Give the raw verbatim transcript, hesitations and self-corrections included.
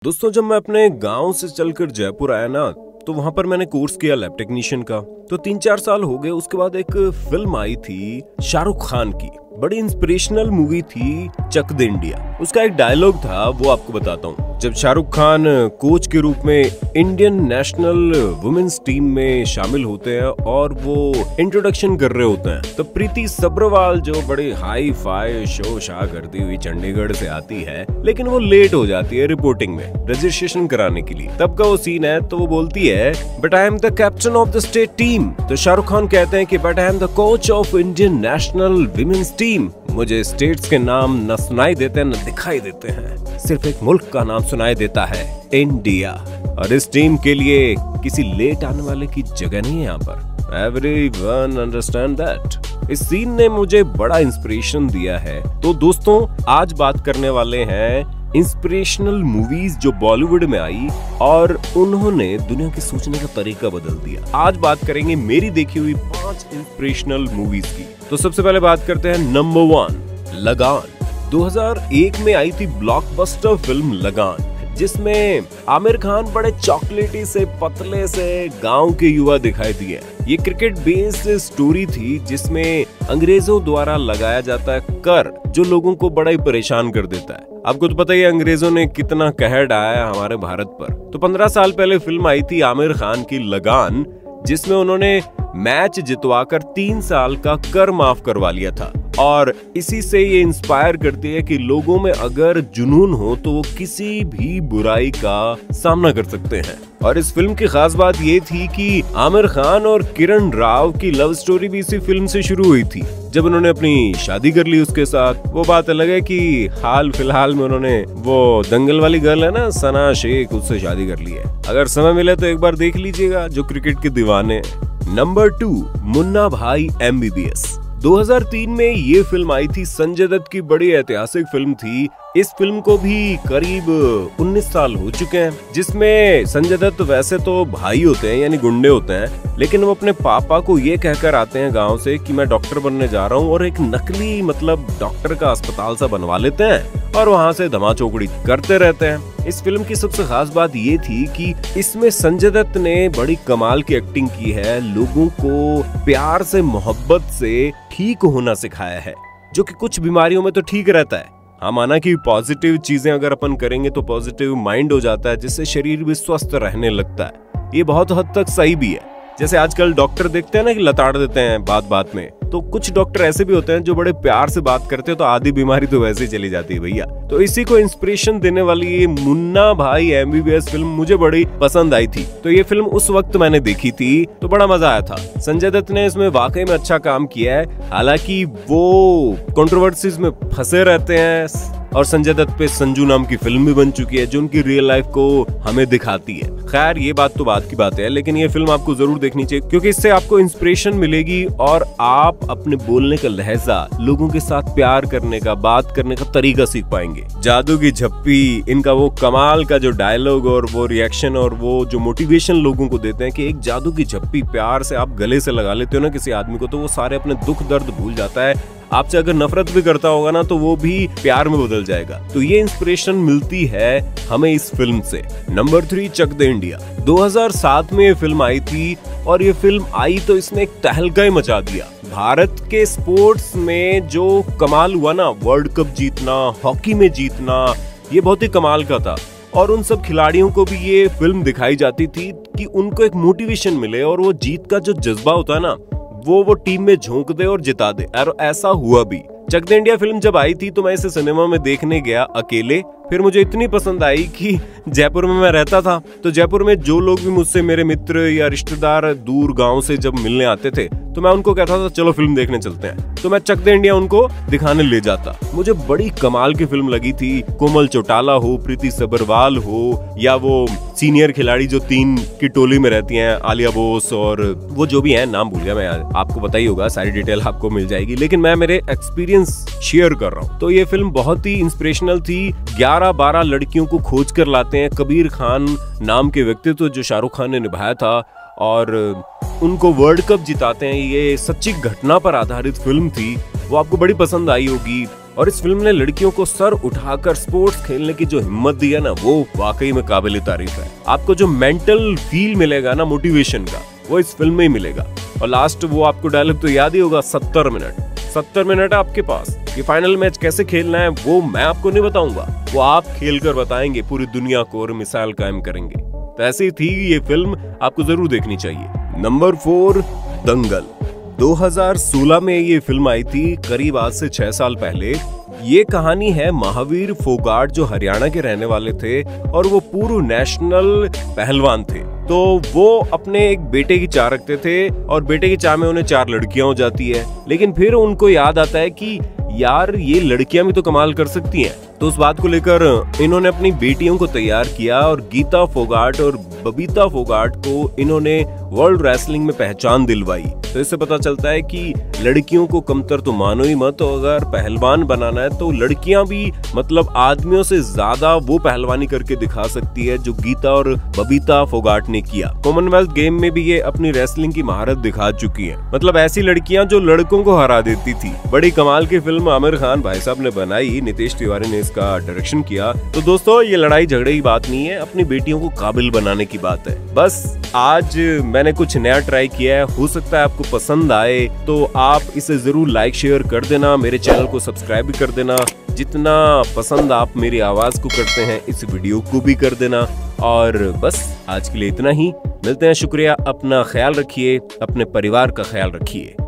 दोस्तों, जब मैं अपने गांव से चलकर जयपुर आया ना, तो वहां पर मैंने कोर्स किया लैब टेक्नीशियन का। तो तीन चार साल हो गए। उसके बाद एक फिल्म आई थी शाहरुख खान की, बड़ी इंस्पिरेशनल मूवी थी चक दे इंडिया। उसका एक डायलॉग था, वो आपको बताता हूँ। जब शाहरुख खान कोच के रूप में इंडियन नेशनल वुमेन्स टीम में शामिल होते हैं और वो इंट्रोडक्शन कर रहे होते हैं, तो प्रीति सब्रवाल जो बड़ी हाई फाई शो शाह करती हुई चंडीगढ़ से आती है, लेकिन वो लेट हो जाती है रिपोर्टिंग में रजिस्ट्रेशन कराने के लिए। तब का वो सीन है, तो वो बोलती है, but I am the captain of the state team. तो शाहरुख खान कहते हैं कि but I am the coach of Indian national women's team. मुझे स्टेट्स के नाम न सुनाई देते न दिखाई देते हैं, सिर्फ एक मुल्क का नाम सुनाई देता है, इंडिया। और इस टीम के लिए किसी लेट आने वाले की जगह नहीं है यहाँ पर। Everyone understand that. इस सीन ने मुझे बड़ा इंस्पिरेशन दिया है। तो दोस्तों, आज बात करने वाले हैं इंस्पिरेशनल मूवीज जो बॉलीवुड में आई और उन्होंने दुनिया के सोचने का तरीका बदल दिया। आज बात करेंगे मेरी देखी हुई पांच इंस्पिरेशनल मूवीज की। तो सबसे पहले बात करते हैं नंबर वन, लगान। दो हज़ार एक में आई थी ब्लॉकबस्टर फिल्म लगान, जिसमें आमिर खान बड़े चॉकलेटी से पतले से गांव के युवा दिखाई दिए। ये क्रिकेट बेस्ड स्टोरी थी, जिसमें अंग्रेजों द्वारा लगाया जाता है कर, जो लोगों को बड़ा ही परेशान कर देता है। आपको तो पता ही है अंग्रेजों ने कितना कहर ढाया हमारे भारत पर। तो पंद्रह साल पहले फिल्म आई थी आमिर खान की लगान, जिसमें उन्होंने मैच जितवाकर तीन साल का कर माफ करवा लिया था। और इसी से ये इंस्पायर करती है कि लोगों में अगर जुनून हो तो वो किसी भी बुराई का सामना कर सकते हैं। और इस फिल्म की खास बात ये थी कि आमिर खान और किरण राव की लव स्टोरी भी इसी फिल्म से शुरू हुई थी, जब उन्होंने अपनी शादी कर ली उसके साथ। वो बात अलग है कि हाल फिलहाल में उन्होंने वो दंगल वाली गर्ल है ना, सना शेख, उससे शादी कर ली है। अगर समय मिले तो एक बार देख लीजिएगा, जो क्रिकेट के दीवाने। Number two, Munna Bhai M B B S. दो हज़ार तीन में ये फिल्म आई थी, संजय दत्त की बड़ी ऐतिहासिक फिल्म थी। इस फिल्म को भी करीब उन्नीस साल हो चुके हैं, जिसमें संजय दत्त वैसे तो भाई होते हैं, यानी गुंडे होते हैं, लेकिन वो अपने पापा को ये कहकर आते हैं गांव से कि मैं डॉक्टर बनने जा रहा हूँ, और एक नकली मतलब डॉक्टर का अस्पताल सा बनवा लेते हैं और वहाँ से धमाचौकड़ी करते रहते हैं। इस फिल्म की सबसे खास बात ये थी कि इसमें संजय दत्त ने बड़ी कमाल की एक्टिंग की है, लोगों को प्यार से, मोहब्बत से ठीक होना सिखाया है, जो कि कुछ बीमारियों में तो ठीक रहता है। हाँ, माना कि पॉजिटिव चीजें अगर अपन करेंगे तो पॉजिटिव माइंड हो जाता है, जिससे शरीर भी स्वस्थ रहने लगता है। ये बहुत हद तक सही भी है। जैसे आजकल डॉक्टर देखते हैं ना कि लताड़ देते हैं बात बात में, तो कुछ डॉक्टर ऐसे भी होते हैं जो बड़े प्यार से बात करते हैं, तो आधी बीमारी तो वैसे ही चली जाती है भैया। तो इसी को इंस्पिरेशन देने वाली ये Munna Bhai M B B S film मुझे बड़ी पसंद आई थी। तो ये फिल्म उस वक्त मैंने देखी थी, तो बड़ा मजा आया था। संजय दत्त ने इसमें वाकई में अच्छा काम किया है। हालांकि वो कंट्रोवर्सीज में फंसे रहते हैं, और संजय दत्त पे संजू नाम की फिल्म भी बन चुकी है, जो उनकी रियल लाइफ को हमें दिखाती है। खैर, ये बात तो बात की बात है, लेकिन ये फिल्म आपको जरूर देखनी चाहिए, क्योंकि इससे आपको इंस्पिरेशन मिलेगी और आप अपने बोलने का लहजा, लोगों के साथ प्यार करने का, बात करने का तरीका सीख पाएंगे। जादू की झप्पी, इनका वो कमाल का जो डायलॉग और वो रिएक्शन और वो जो मोटिवेशन लोगों को देते हैं कि एक जादू की झप्पी प्यार से आप गले से लगा लेते हो ना किसी आदमी को, तो वो सारे अपने दुख दर्द भूल जाता है। आपसे अगर नफरत भी करता होगा ना, तो वो भी प्यार में बदल जाएगा। तो ये इंस्पिरेशन मिलती है हमें इस फिल्म से। Number three, Chak De India. दो हज़ार सात में ये फिल्म आई थी, और ये फिल्म आई तो इसने एक तहलका ही मचा दिया। भारत के स्पोर्ट्स में जो कमाल हुआ ना, वर्ल्ड कप जीतना, हॉकी में जीतना, ये बहुत ही कमाल का था। और उन सब खिलाड़ियों को भी ये फिल्म दिखाई जाती थी कि उनको एक मोटिवेशन मिले, और वो जीत का जो जज्बा होता है ना, वो वो टीम में झोंक दे और जिता दे। और ऐसा हुआ भी। चक दे इंडिया फिल्म जब आई थी तो मैं इसे सिनेमा में देखने गया अकेले। फिर मुझे इतनी पसंद आई कि जयपुर में मैं रहता था, तो जयपुर में जो लोग भी मुझसे, मेरे मित्र या रिश्तेदार दूर गांव से जब मिलने आते थे, तो मैं उनको कहता था चलो फिल्म देखने चलते हैं। तो मैं चक दे इंडिया उनको दिखाने ले जाता। मुझे बड़ी कमाल की फिल्म लगी थी। कोमल चौटाला हो, प्रीति सब्रवाल हो, या वो सीनियर खिलाड़ी जो तीन की टोली में रहती हैं, आलिया बोस और वो जो भी है, नाम भूल गया मैं, आपको पता ही होगा, सारी डिटेल आपको मिल जाएगी, लेकिन मैं मेरे एक्सपीरियंस शेयर कर रहा हूँ। तो ये फिल्म बहुत ही इंस्पिरेशनल थी। ग्यारह बारह लड़कियों को खोज कर लाते हैं। कबीर खान नाम के व्यक्तित्व जो शाहरुख खान ने निभाया था, और उनको वर्ल्ड कप जिताते हैं। ये सच्ची घटना पर आधारित फिल्म थी, वो आपको बड़ी पसंद आई होगी। और इस फिल्म ने लड़कियों को सर उठाकर स्पोर्ट्स खेलने की जो हिम्मत दी है ना, वो वाकई में काबिल तारीफ है। आपको जो मेंटल फील मिलेगा ना मोटिवेशन का, वो इस फिल्म में ही मिलेगा। और लास्ट वो आपको डायलॉग तो याद ही होगा, सत्तर मिनट सत्तर मिनट है आपके पास, ये फाइनल मैच कैसे खेलना है वो मैं आपको नहीं बताऊंगा, वो आप खेलकर बताएंगे पूरी दुनिया को और मिसाल कायम करेंगे। तो ऐसी थी ये फिल्म, आपको जरूर देखनी चाहिए। Number four, Dangal. दो हज़ार सोलह में ये फिल्म आई थी, करीब आज से छह साल पहले। ये कहानी है महावीर फोगाट, जो हरियाणा के रहने वाले थे और वो पूर्व नेशनल पहलवान थे। तो वो अपने एक बेटे की चाह रखते थे और बेटे की चाह में उन्हें चार लड़कियां हो जाती है, लेकिन फिर उनको याद आता है कि यार ये लड़कियां भी तो कमाल कर सकती हैं। तो उस बात को लेकर इन्होंने अपनी बेटियों को तैयार किया और गीता फोगाट और बबीता फोगाट को इन्होंने वर्ल्ड रेसलिंग में पहचान दिलवाई। तो इससे पता चलता है कि लड़कियों को कमतर तो मानो ही मत, तो अगर पहलवान बनाना है तो लड़कियां भी मतलब आदमियों से ज्यादा वो पहलवानी करके दिखा सकती है जो गीता और बबीता फोगाट ने किया। कॉमनवेल्थ गेम में भी ये अपनी रेसलिंग की महारत दिखा चुकी है। मतलब ऐसी लड़कियां जो लड़कों को हरा देती थी। बड़ी कमाल की फिल्म आमिर खान भाई साहब ने बनाई, नितेश तिवारी ने इसका डायरेक्शन किया। तो दोस्तों ये लड़ाई झगड़े की बात नहीं है, अपनी बेटियों को काबिल बनाने की बात है। बस आज मैंने कुछ नया ट्राई किया है, हो सकता है आपको पसंद आए, तो आप इसे जरूर लाइक शेयर कर देना, मेरे चैनल को सब्सक्राइब भी कर देना। जितना पसंद आप मेरी आवाज को करते हैं, इस वीडियो को भी कर देना। और बस आज के लिए इतना ही, मिलते हैं, शुक्रिया, अपना ख्याल रखिए, अपने परिवार का ख्याल रखिए।